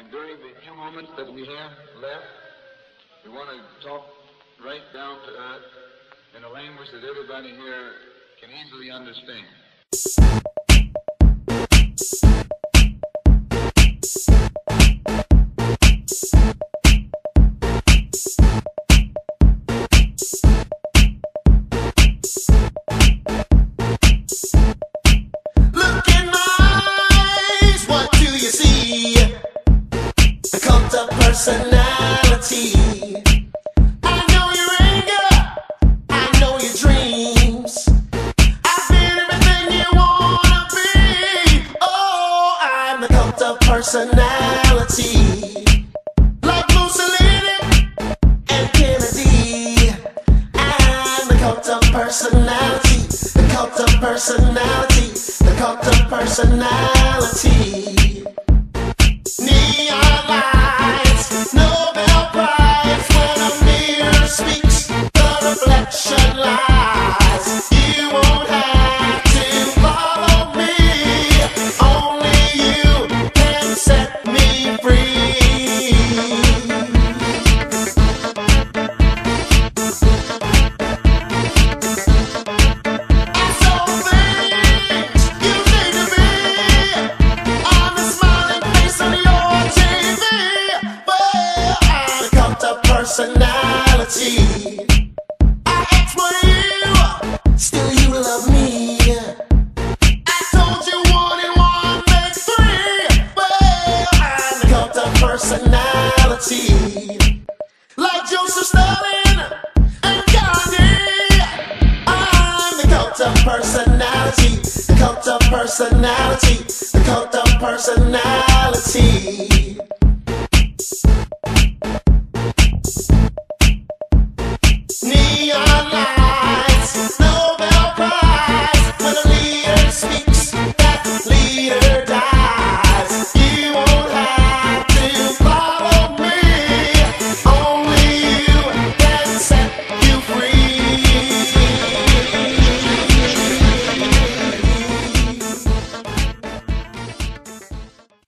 And during the few moments that we have left, we want to talk right down to earth in a language that everybody here can easily understand. Look in my eyes, what do you see? The cult of personality. I know your anger, I know your dreams. I've been everything you wanna be. Oh, I'm the cult of personality. Like Mussolini and Kennedy. I'm the cult of personality. The cult of personality. The cult of personality. Neon lights, Nobel Prize. When a mirror speaks, the reflection lies. You won't have to follow me. Only you can set me free. Personality. I exploit you, still you love me. I told you 1 and 1 make 3. Well, I'm the cult of personality. Like Joseph Stalin and Gandhi. I'm the cult of personality. The cult of personality. The cult of personality.